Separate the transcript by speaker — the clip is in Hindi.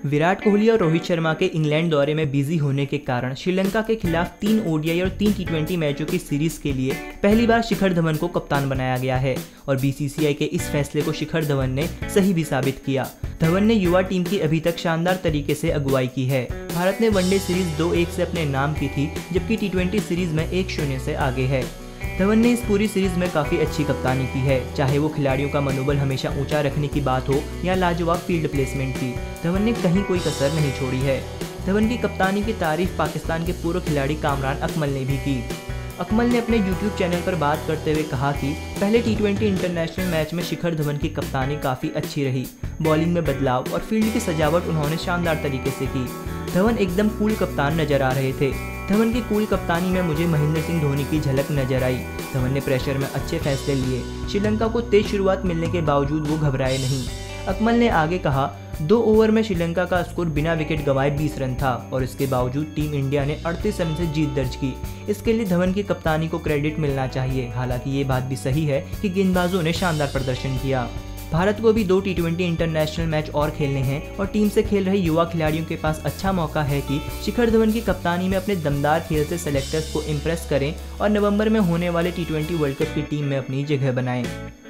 Speaker 1: विराट कोहली और रोहित शर्मा के इंग्लैंड दौरे में बिजी होने के कारण श्रीलंका के खिलाफ 3 ओडीआई और 3 टी20 मैचों की सीरीज के लिए पहली बार शिखर धवन को कप्तान बनाया गया है और बीसीसीआई के इस फैसले को शिखर धवन ने सही भी साबित किया। धवन ने युवा टीम की अभी तक शानदार तरीके से अगुवाई की है। भारत ने वनडे सीरीज 2-1 से अपने नाम की थी, जबकि टी20 सीरीज में 1-0 से आगे है। धवन ने इस पूरी सीरीज में काफ़ी अच्छी कप्तानी की है, चाहे वो खिलाड़ियों का मनोबल हमेशा ऊंचा रखने की बात हो या लाजवाब फील्ड प्लेसमेंट की। धवन ने कहीं कोई कसर नहीं छोड़ी है। धवन की कप्तानी की तारीफ पाकिस्तान के पूर्व खिलाड़ी कामरान अकमल ने भी की। अकमल ने अपने यूट्यूब चैनल पर बात करते हुए कहा कि पहले टी20 इंटरनेशनल मैच में शिखर धवन की कप्तानी काफ़ी अच्छी रही। बॉलिंग में बदलाव और फील्ड की सजावट उन्होंने शानदार तरीके से की। धवन एकदम कूल कप्तान नजर आ रहे थे। धवन की कूल कप्तानी में मुझे महेंद्र सिंह धोनी की झलक नजर आई। धवन ने प्रेशर में अच्छे फैसले लिए। श्रीलंका को तेज शुरुआत मिलने के बावजूद वो घबराए नहीं। अकमल ने आगे कहा, 2 ओवर में श्रीलंका का स्कोर बिना विकेट गंवाए 20 रन था और इसके बावजूद टीम इंडिया ने 38 रन से जीत दर्ज की। इसके लिए धवन की कप्तानी को क्रेडिट मिलना चाहिए। हालांकि ये बात भी सही है कि गेंदबाजों ने शानदार प्रदर्शन किया। भारत को भी 2 टी20 इंटरनेशनल मैच और खेलने हैं और टीम से खेल रहे युवा खिलाड़ियों के पास अच्छा मौका है कि शिखर धवन की कप्तानी में अपने दमदार खेल से सेलेक्टर्स को इम्प्रेस करें और नवंबर में होने वाले टी20 वर्ल्ड कप की टीम में अपनी जगह बनाएं।